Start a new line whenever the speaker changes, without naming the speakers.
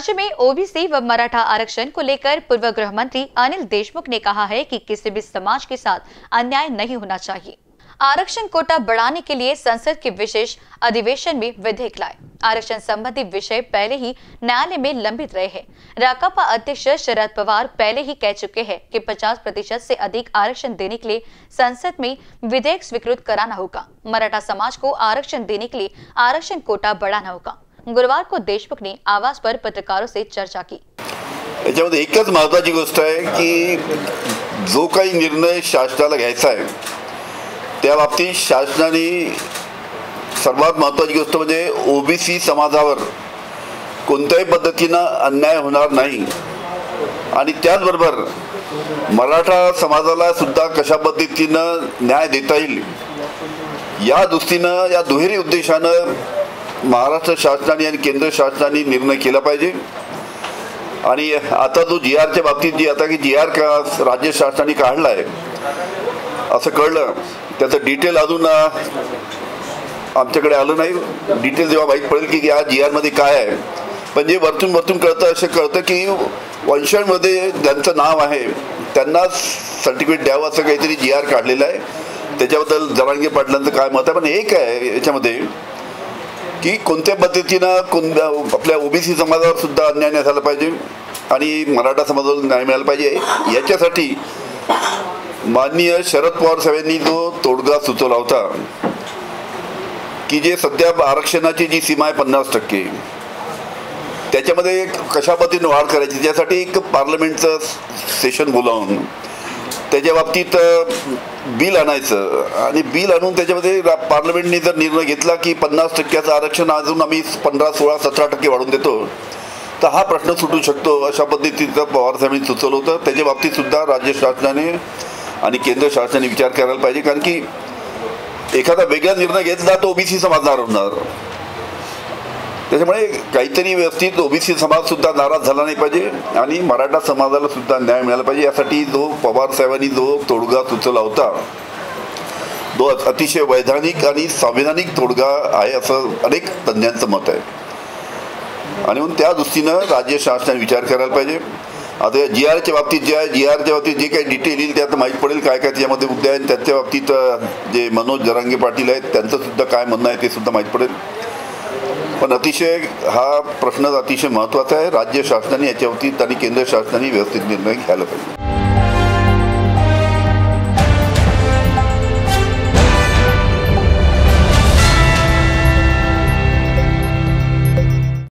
राज्य में ओबीसी व मराठा आरक्षण को लेकर पूर्व गृह मंत्री अनिल देशमुख ने कहा है कि किसी भी समाज के साथ अन्याय नहीं होना चाहिए। आरक्षण कोटा बढ़ाने के लिए संसद के विशेष अधिवेशन में विधेयक लाए। आरक्षण संबंधी विषय पहले ही न्यायालय में लंबित रहे हैं। राकापा अध्यक्ष शरद पवार पहले ही कह चुके हैं कि 50% से अधिक आरक्षण देने के लिए संसद में विधेयक स्वीकृत कराना होगा। मराठा समाज को आरक्षण देने के लिए आरक्षण कोटा बढ़ाना होगा। गुरुवार को देशमुख ने आवास पर पत्रकारों से चर्चा की।
याच्यामध्ये एकच महत्त्वाची गोष्ट आहे की जो काही निर्णय शासनाला घ्यायचा आहे त्या बाबतीत शासनाने सर्वात महत्त्वाची गोष्ट म्हणजे ओबीसी समाजावर कोणत्याही पद्धतीनं अन्याय होणार नाही आणि त्याचबरोबर मराठा समाजाला सुद्धा कशा पद्धतीनं न्याय देता येईल या दृष्टीनं या दुहेरी उद्देशानं महाराष्ट्र शासनाने आणि केंद्र शासनाने निर्णय केला पाहिजे। आणि आता जो जीआरच्या बाबतीत जी आता की जीआर का राज्य शासनाने काढला आहे असं कळलं, त्याचं डिटेल अजून आमच्याकडे आलं नाही। डिटेल जेव्हा माहीत पडेल की या जीआरमध्ये काय आहे, पण जे वरतून कळतं असं कळतं की वंशांमध्ये ज्यांचं नाव आहे त्यांना सर्टिफिकेट द्यावं असं काहीतरी जीआर काढलेलं आहे। त्याच्याबद्दल जरांगे पाटलांचं काय मत आहे, पण एक आहे याच्यामध्ये की कोणत्या पद्धतीनं आपल्या ओबीसी समाजावर सुद्धा अन्याय नाही झाला पाहिजे आणि मराठा समाजाला न्याय मिळाला पाहिजे। याच्यासाठी माननीय शरद पवार साहेबांनी जो तोडगा सुचवला होता की जे सध्या आरक्षणाची जी सीमा आहे 50%, त्याच्यामध्ये कशा पद्धतीने वाढ करायची त्यासाठी एक पार्लमेंटचं सेशन बोलावून त्याच्या बाबतीत बिल आणायचं आणि बिल आणून त्याच्यामध्ये पार्लमेंटने जर निर्णय घेतला की 50% आरक्षण अजून आम्ही 15, 16, 17% वाढवून देतो तर हा प्रश्न सुटू शकतो अशा पद्धतीचं पवार साहेबांनी सुचवलं होतं। त्याच्या बाबतीत सुद्धा राज्य शासनाने आणि केंद्र शासनाने विचार करायला पाहिजे, कारण की एखादा वेगळा निर्णय घेतला तो ओबीसी समाज नाराज होणार। त्याच्यामुळे काहीतरी व्यवस्थित ओबीसी समाज सुद्धा नाराज झाला नाही पाहिजे आणि मराठा समाजाला सुद्धा न्याय मिळाला पाहिजे। यासाठी जो पवार साहेबांनी जो तोडगा सुचवला होता तो अतिशय वैधानिक आणि संवैधानिक तोडगा आहे असं अनेक तज्ञांचं मत आहे आणि म्हणून त्या दृष्टीनं राज्य शासनाने विचार करायला पाहिजे। आता जीआरच्या बाबतीत जे आहे, जीआरच्या बाबतीत जे काही डिटेल येईल त्यात माहीत पडेल काय काय त्याच्यामध्ये मुद्दे आहेत। त्याच्या बाबतीत जे मनोज जरांगे पाटील आहेत त्यांचं सुद्धा काय म्हणणं आहे ते सुद्धा माहीत पडेल। पण अतिशय हा प्रश्न अतिशय महत्त्वाचा आहे। राज्य शासनाने याच्या बाबतीत आणि केंद्र शासनाने व्यवस्थित निर्णय घ्यायला पाहिजे।